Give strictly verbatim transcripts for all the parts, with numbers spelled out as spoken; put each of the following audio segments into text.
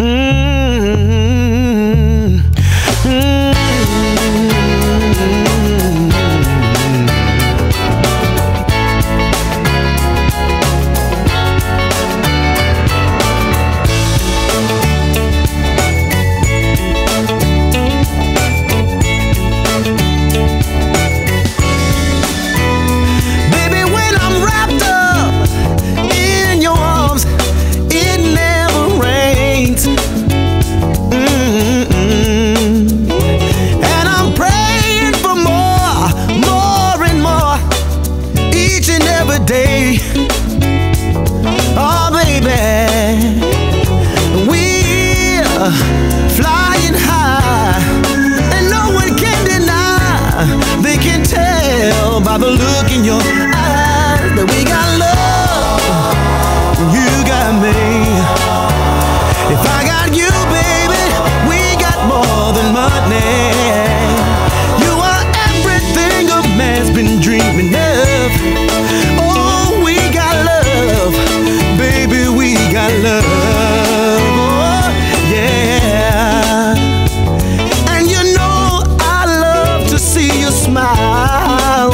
By the look in your eyes that we got love, you got me. If I got you, baby, we got more than money. You are everything a man's been dreaming of. Oh, we got love, baby, we got love. Oh, yeah. And you know I love to see you smile.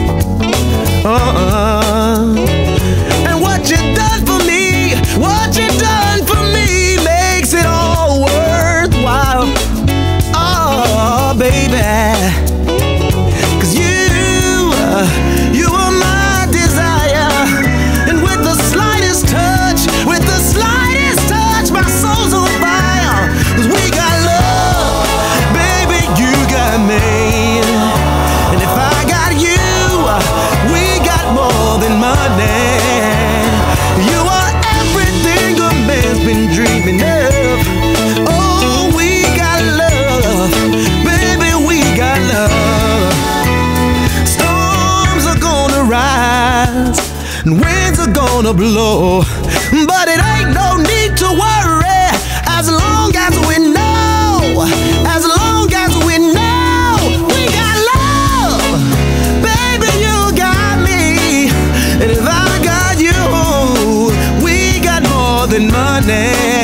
Uh-uh. And what you done for me, what you done for me makes it all worthwhile. Oh, baby, 'cause you, uh, you are my desire. And with the slightest touch, with the slightest touch, my soul's on fire. 'Cause we got love, baby, you got me. And if I got you, we got more than money. You are everything a man's been dreaming of. Oh, we got love, baby, we got love. Storms are gonna rise and winds are gonna blow, but it ain't no need to worry as long as we know, as long as we know we got love, baby, you got me. And if I got you, we got more than money.